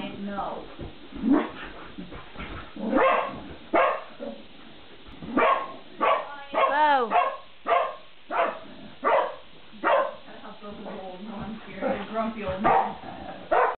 quiet no. Whoa. That's how old man. You're a grumpy old man.